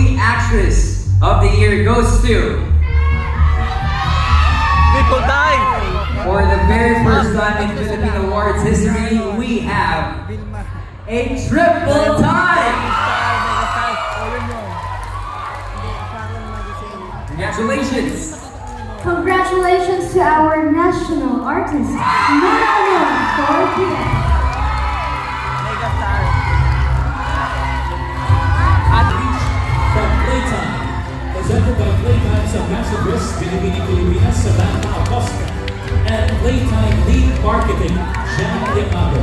Movie Actress of the Year goes to... Triple tie! For the very first time in Philippine Awards history, we have a triple tie! Congratulations! Congratulations to our national artist, Nora Honor, for Quebec. From Playtime, presented by Playtime sa Massacres, Binibining Pilipinas sa Banta Acosta, and Playtime Lead Marketing, Jan Yamago.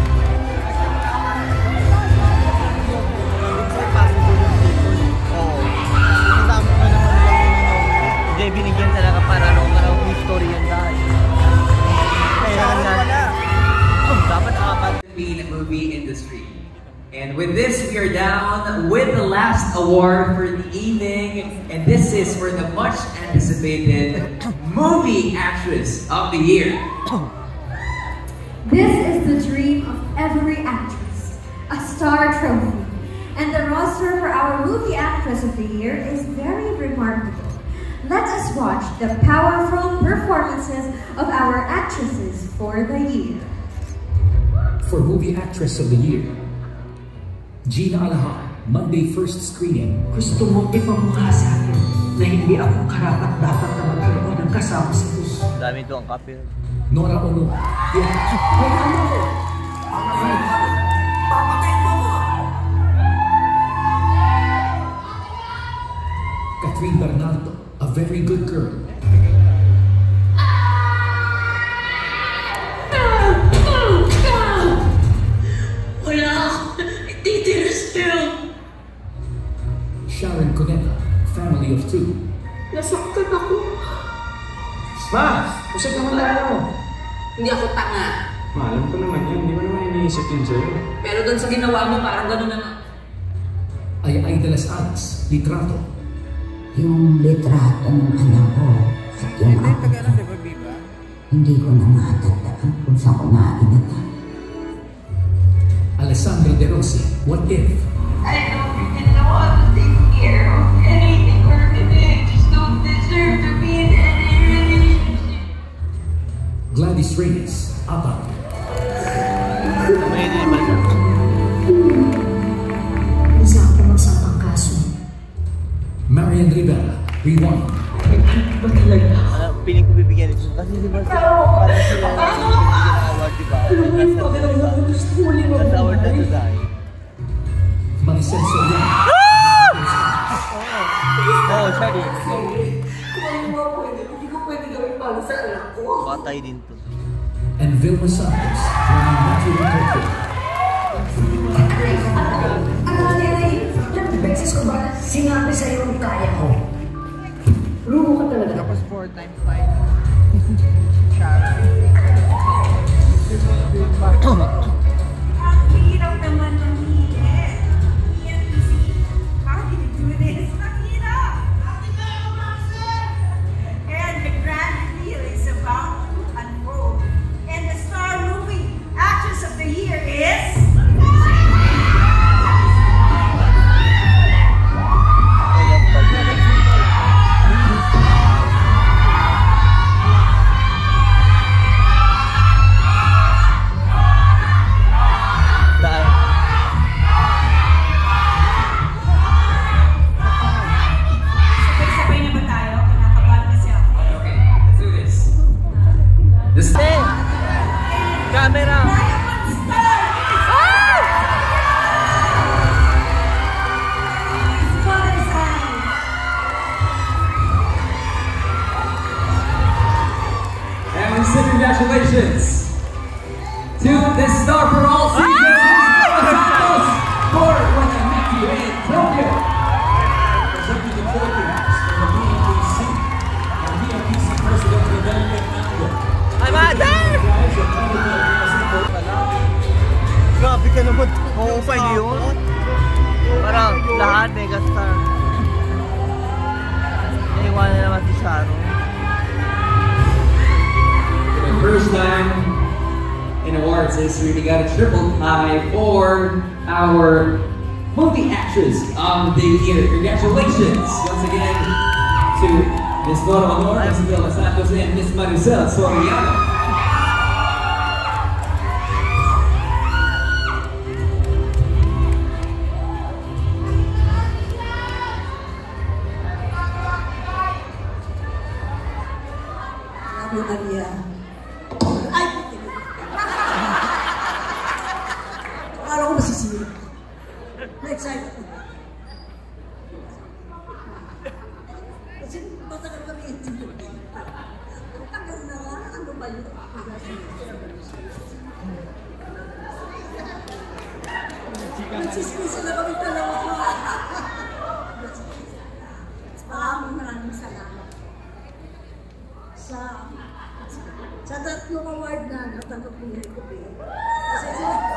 Hindi, binigyan talaga para history yun dahil. Dapat Philippine movie industry. And with this, we are down with the last award for the evening. And this is for the much anticipated Movie Actress of the Year. This is the dream of every actress, a star trophy. And the roster for our Movie Actress of the Year is very remarkable. Let us watch the powerful performances of our actresses for the year. For Movie Actress of the Year, Gina Alaha, Monday first screening. Gusto mo ipamukha sa akin na hindi ako karapat-dapat na magkaroon ng kasama sa puso. Dami ito ang kapil. Nora Honor, May ano ko? Papatayin mo ko! Catherine Bernardo, A Very Good Girl. Wala ako. Titira still. Sharon Cuneta, Family of Two. Nasaktan ako. Ma! Usap naman tayo! Hindi ako tanga. Ma, alam ko naman yan. Hindi mo naman iniisip yun sa'yo. Pero doon sa ginawa mo, parang gano'n na nga. Ay de las Alas, Litrato. Yung litrato ng anak ko at yung ako ko, hindi ko na matandaan kung saan ko nakakita. Alessandra De Rossi, What If? I don't even know how to take care of anything or anything. I just don't deserve to be in any relationship. Gladys Reyes, Apa. Isa ako magsampang kaso. Marian Rivera, Rewind. Ba talaga? Piling ko bibigyan ito. Kasi di ba parang sila award, di ba? Nasa award na ito dahil. Maricel Soriano. Oo, sorry. Kung ano mo pwede, hindi ko pwede gawin para sa anak ko. Patay din to. And Vilma Santos, running Matthew Ricardo. Ilang beses ko ba sinabi sa'yo ang kaya ko? Rumo ka talaga. Tapos 4 times 5. Sharon. Ang hirap naman ng hilit. How did you do this? Ang hirap! And the grand reveal is about to unfold. And the star movie actress of the year is... Sabay-sabay na ba tayo? Kinakabahan kasi ako. Okay, let's do this. This Camera! And we say congratulations to the star for all seasons, Santos, for When I Met You in Tokyo. Presenting the Philippines, the BNPC, and BNPC President Miguel Fernando. Ay, mother! Grabe ka naman. Oo, pwede yun. Parang lahat megastar. Naiwanan naman si Sharon. For the first time in awards history, we got a triple tie for our Movie Actress of the Year. Congratulations once again to Ms. Nora Honor, Ms. Mila Santos, and Ms. Maricel Soriano. Maria. Ay! Akala ko masisira. Na-excited ko. Kasi matagal kami interview. Ang tagal na nga, ano ba yun? Nagsisisa na kami dalawa ko. Maraming salamat. Sa tatlong award na natanggap ko nila ko eh. Kasi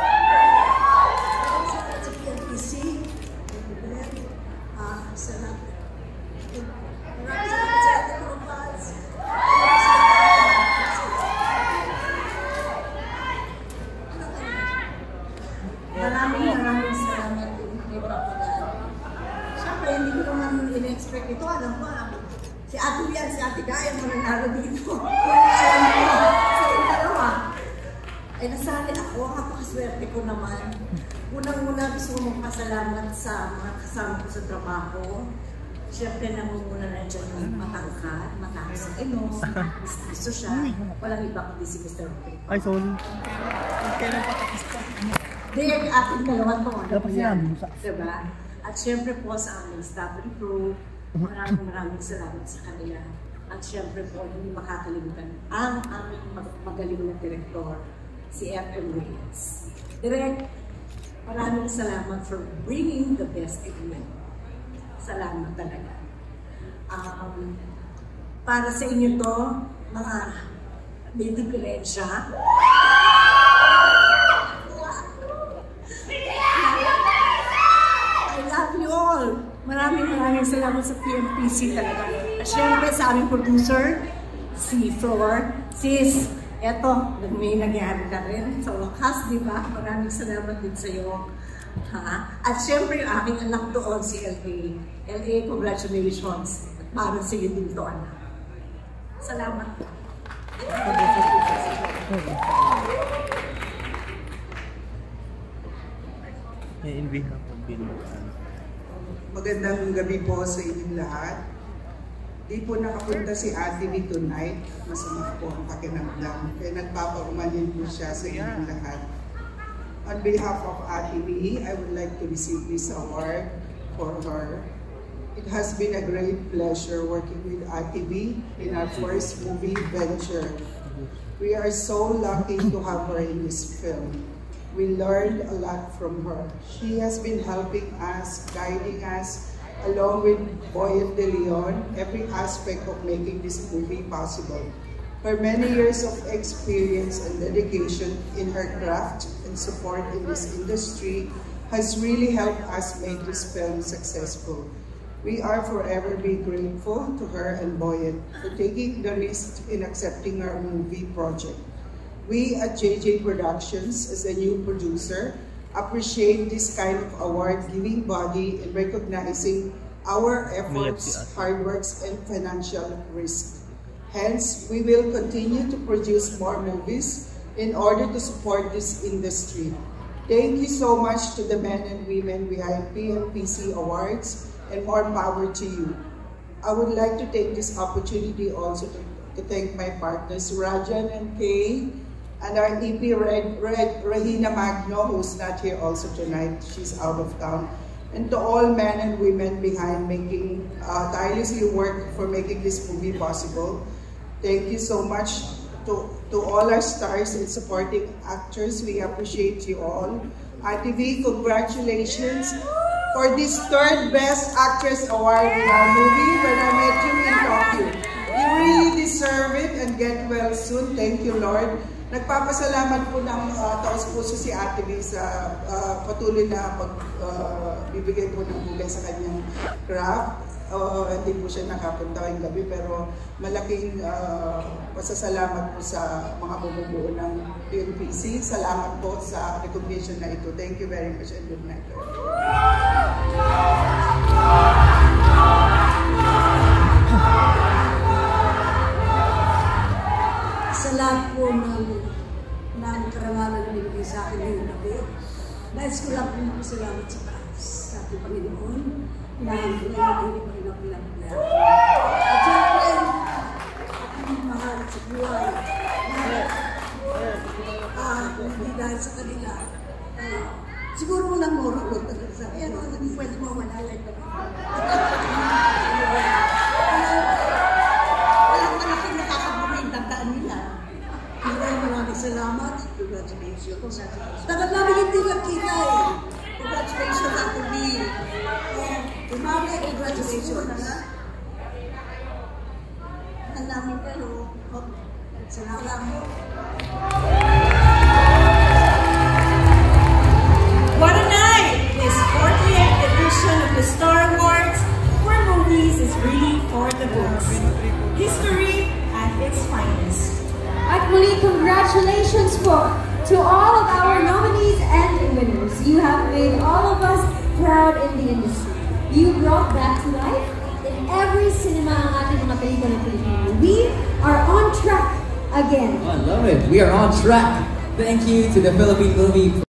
sa PNPC, sa maraming salamat kay Papa Dan. Siyempre, hindi ko naman in-expect ito. Alam ko, si Ate Lian, si Ate Gaya mo nanalo dito. Alam mo, sa dalawa. Ay nasabi ako, kapakaswerte ko naman. Unang-una gusto ko magpasalamat sa mga kasama ko sa trabaho. Siyempre namumuna na dyan yung matangkad, matakas sa inom, gusto siya. Walang iba kundi si Mr. Rick. Ay, sorry. Kailan pa tapos pa? Dahil ating dalawa to, ano po yan? Diba? At siyempre po sa aming staff and crew, maraming salamat sa kanila. At siyempre po, hindi makakalimutan ang aming magaling na direktor, si FM Reyes. Direk, maraming salamat for bringing the best in me. Salamat talaga. Para sa inyo to, mga may diferensya. I love you all. Maraming salamat sa PNPC talaga. At syempre sa aming producer, si Flor. Sis, eto, may nangyari na rin sa wakas, di ba? Maraming salamat din sa iyo. At syempre yung aking anak doon, si LA. LA, congratulations. At para sa iyo din to, anak. Salamat. Magandang gabi po sa inyong lahat. Di po nakapunta si Ate V tonight. Masama po ang pakinamdam. Kaya nagpapaumanin po siya sa inyong lahat. On behalf of Ate V, I would like to receive this award for her. It has been a great pleasure working with Ate V in our first movie venture. We are so lucky to have her in this film. We learned a lot from her. She has been helping us, guiding us, along with Boyet De Leon, every aspect of making this movie possible. Her many years of experience and dedication in her craft and support in this industry has really helped us make this film successful. We are forever be grateful to her and Boyet for taking the risk in accepting our movie project. We at JJ Productions, as a new producer, appreciate this kind of award giving body and recognizing our efforts, hard works, and financial risk. Hence, we will continue to produce more movies in order to support this industry. Thank you so much to the men and women behind PNPC Awards, and more power to you. I would like to take this opportunity also to thank my partners, Rajan and Kay, and our EP, Rahina Magno, who's not here also tonight. She's out of town. And to all men and women behind making, tirelessly work for making this movie possible. Thank you so much to all our stars and supporting actors. We appreciate you all. Ate V, congratulations for this third Best Actress Award in our movie, When I Met You in Tokyo. You really deserve it and get well soon. Thank you, Lord. Nagpapasalamat po ng taos-puso si Ate V sa patuloy na pagbibigay po ng bugay sa kanyang craft. Hindi po siya nakapunta ngayong gabi, pero malaking pasasalamat po sa mga bumubuo ng PNPC. Salamat po sa recognition na ito. Thank you very much and good night. Sa lahat po ng karangalan na binigay sa akin ngayong gabi, nais ko lang po magpasalamat sa taas, sa ating Panginoon, na hindi pa rin ako pinapalaya. At syempre, aking mahal sa buhay, hindi dahil sa kanila, siguro walang moro ko talaga sa akin. Hindi pwede mo manalay ka. Walang malaking nakakabuhay ang tandaan nila. Maraming salamat. Congratulations. Tagal namin hindi nakita eh. Congratulations, Ate B. Mami, congratulations. Ang namin kayo. Salamat. What a night! This 40th edition of the Star Awards for movies is really for the books. History at its finest. At muli, congratulations po to all of our nominees and winners. You have made all of us proud in the industry. You brought that to life in every cinema ang ating mga pelikula ng Pilipino. We are on track again. I love it. We are on track. Thank you to the Philippine Movie